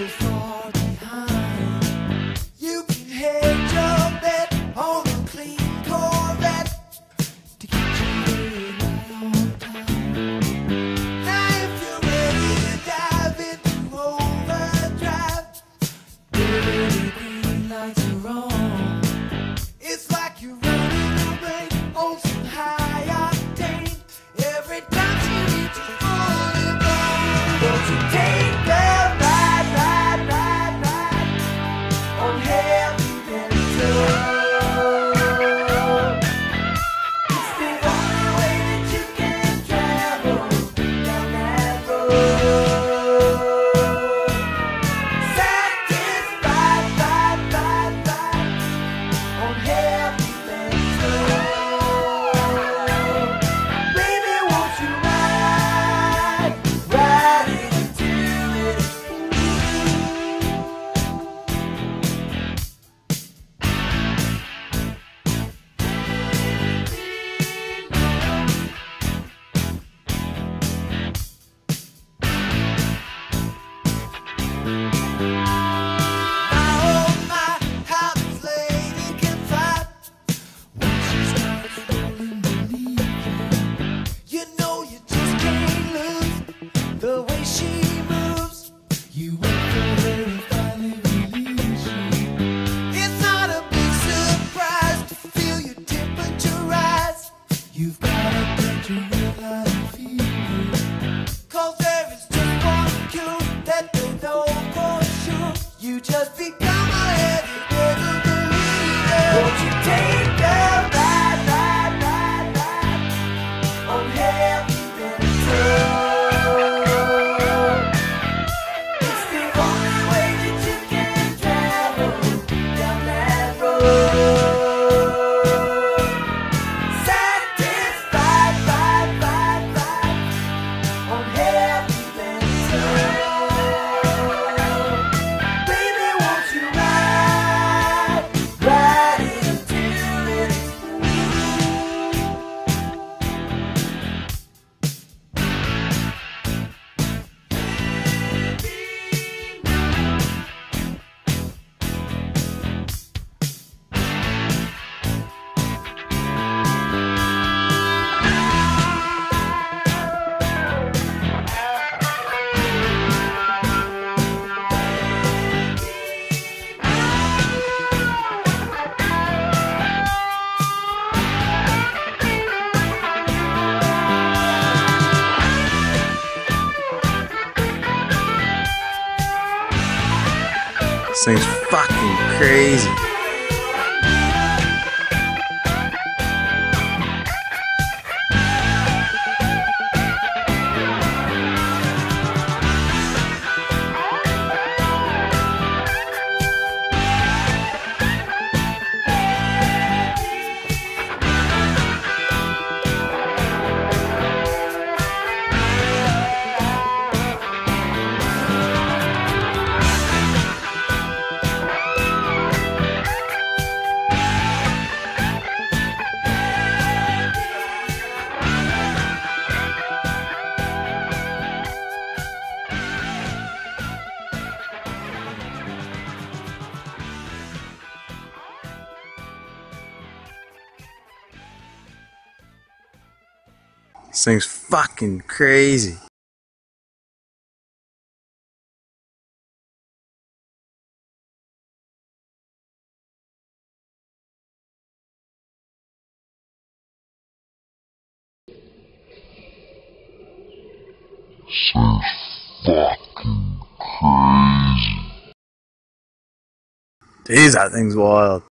so far behind. You can hedge your bet on a clean Corvette to get you there right on time. Now if you're ready to dive into overdrive, dirty green lights are on. It's like you're running your brain on some high octane. Every time you need to pull it down, won't you take a ride, ride, ride, ride on heavy metal? It's the only way that you can travel down that road. Satisfied, ride, ride, ride on heavy metal. Baby, won't you ride, ride into it? Oh my, how this lady can fight when she starts rolling beneath you. You know you just can't lose the way she moves. You wait for her to finally release you. It's not a big surprise to feel your temperature rise. You've gotta get your real life fever, 'cause there is just one cure that they know for sure. You just become a heavy metal believer. Won't you take a ride, ride, ride, ride on heavy metal? It's the only way that you can travel down that road. Satisfied, ride, ride, ride on heavy metal. Baby, won't you ride, ride into it? This thing's fucking crazy. This thing's fucking crazy. So fucking crazy. Jeez, that thing's wild.